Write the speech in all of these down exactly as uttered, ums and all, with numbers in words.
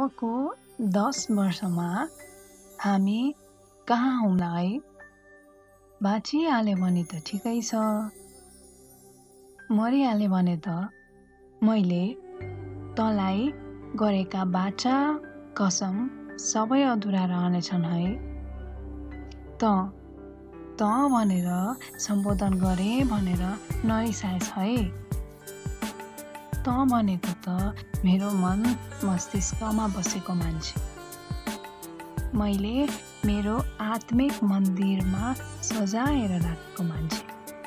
अबको दस वर्षमा हामी कहाँ हौँला है? बाँचिहाल्यो भने त ठिकै छ, मरिहाल्यो भने त मैले तँलाई गरेका बाचा कसम सबै अधुरा रहनेछन् है। त त भनेर सम्बोधन गरे भनेर नरिसाएछ है। त भनेको त मेरो मन मस्तिष्कमा बसेको मान्छे, मैले मेरो आत्मिक मन्दिरमा सजाएर राखेको मान्छे।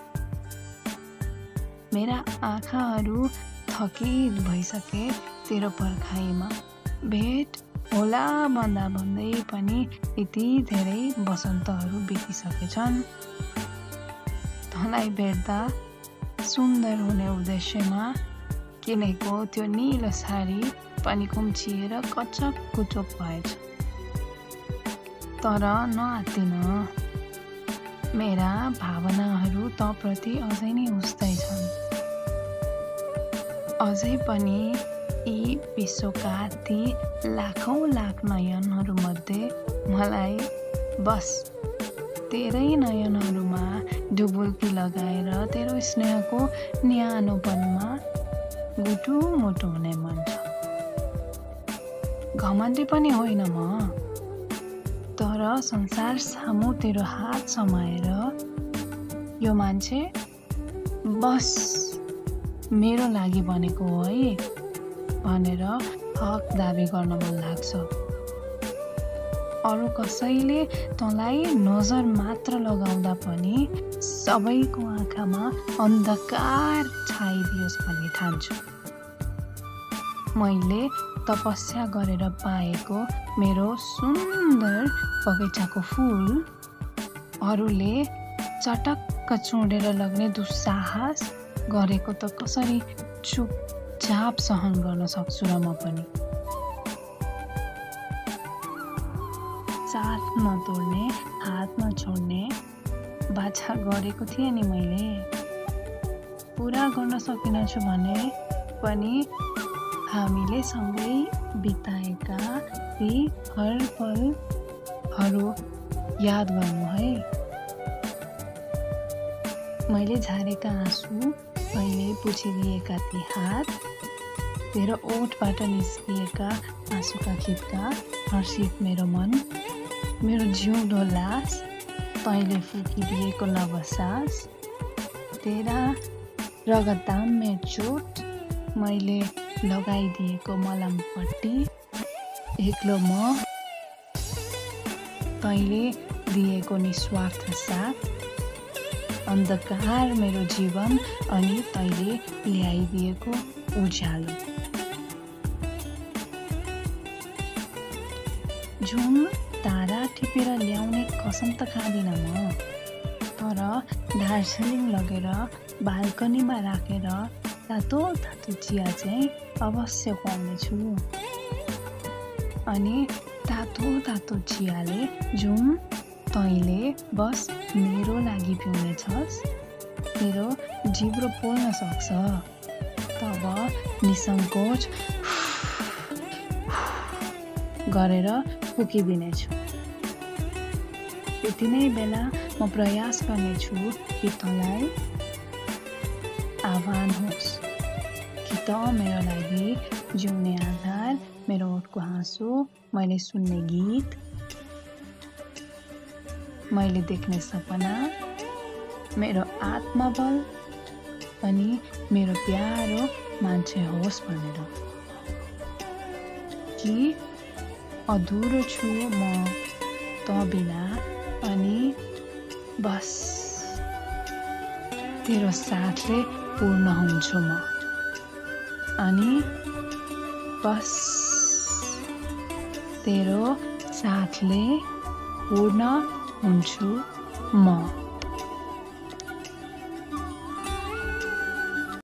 मेरा आँखाहरू थकित भइसके तेरो पर्खाइमा भेट होला भन्दा भन्दै पनि यति धेरै वसन्तहरू बितिसकेछन्। तँलाई भेट्दा सुन्दर हुने उद्देश्यमा किनेको त्यो नीलो साडी पनि कुम्चिएर कचक कुचक भएछ। तर नआत्तिन, मेरा भावनाहरू तँप्रति अझै नै उस्तै छन्। अझै पनि यी विश्वका ती लाखौं लाख नयनहरूमध्ये मलाई बस तेरै नयनहरूमा डुबुल्की लगाएर तेरो स्नेहको न्यानोपनमा गुटु मुटु हुने मन छ। घमण्डी पनि होइन म, तर संसार सामु तेरो हात समाएर यो मान्छे बस मेरो लागि बनेको हो है भनेर हक दाबी गर्न मन लाग्छ। अरू कसैले तँलाई नजर मात्र लगाउँदा पनि सबैको आँखामा अन्धकार छाइदियोस् भन्ने ठान्छु। मैले तपस्या गरेर पाएको मेरो सुन्दर बगैँचाको फुल अरूले चटक्क चुँडेर लग्ने दुस्साहस गरेको त कसरी चुपचाप सहन गर्न सक्छु र म पनि। साथ नतोड्ने हात नछोड्ने बाछा गरेको थिएँ नि मैले, पुरा गर्न सकिनछु भने पनि हामीले सँगै बिताएका ती हर पलहरू याद गर्नु है। मैले झारेका आँसु पहिले पुछिदिएका ती हात, तेरो ओठबाट निस्किएका आँसुका खित्का, हर्षित मेरो मन, मेरो जिउँदो लास, तैँले फुकिदिएको नवसास, तेरा रगताम्य चोट, मैले लगाइदिएको मलमपट्टी, एक्लो म, तैँले दिएको निस्वार्थ साथ, अन्धकार मेरो जीवन अनि तैँले ल्याइदिएको उज्यालो। जुन तारा टिपेर ल्याउने कसम त खाँदिन म, तर दार्जिलिङ लगेर बाल्कनीमा राखेर तातो तातो चिया चाहिँ अवश्य खुवाउनेछु। अनि तातो तातो चियाले जुन तैँले बस मेरो लागि पिउनेछस्, तेरो जिब्रो पोल्न सक्छ, तब निसङ्कोच गरेर फुकिदिनेछु। यति नै बेला म प्रयास गर्नेछु कि तँलाई आह्वान होस् कि त मेरो लागि जिउने आधार, मेरो ओठको हाँसो, मैले सुन्ने गीत, मैले देख्ने सपना, मेरो आत्मबल अनि मेरो प्यारो मान्छे होस् भनेर। कि अधुरो छु म त बिना अनि बस तेरो साथले पूर्ण हुन्छु म, अनि बस तेरो साथले पूर्ण हुन्छु म।